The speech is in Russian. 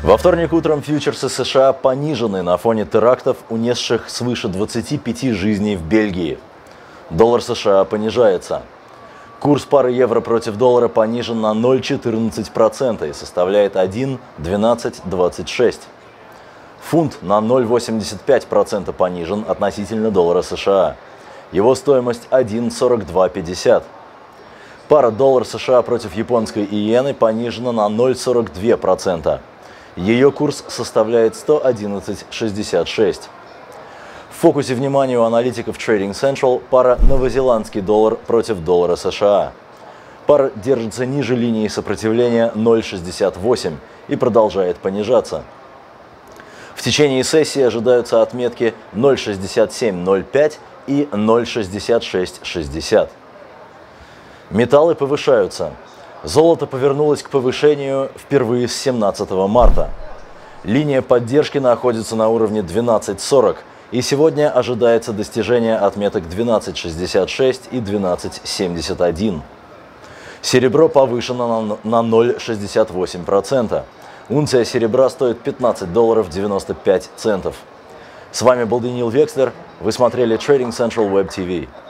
Во вторник утром фьючерсы США понижены на фоне терактов, унесших свыше 25 жизней в Бельгии. Доллар США понижается. Курс пары евро против доллара понижен на 0,14% и составляет 1,1226. Фунт на 0,85% понижен относительно доллара США. Его стоимость 1,4250. Пара доллар США против японской иены понижена на 0,42%. Ее курс составляет 111,66. В фокусе внимания у аналитиков Trading Central пара новозеландский доллар против доллара США. Пара держится ниже линии сопротивления 0,68 и продолжает понижаться. В течение сессии ожидаются отметки 0,6705 и 0,6660. Металлы повышаются. Золото повернулось к повышению впервые с 17 марта. Линия поддержки находится на уровне 12.40, и сегодня ожидается достижение отметок 12.66 и 12.71. Серебро повышено на 0,68%. Унция серебра стоит $15.95. С вами был Даниил Векслер. Вы смотрели Trading Central Web TV.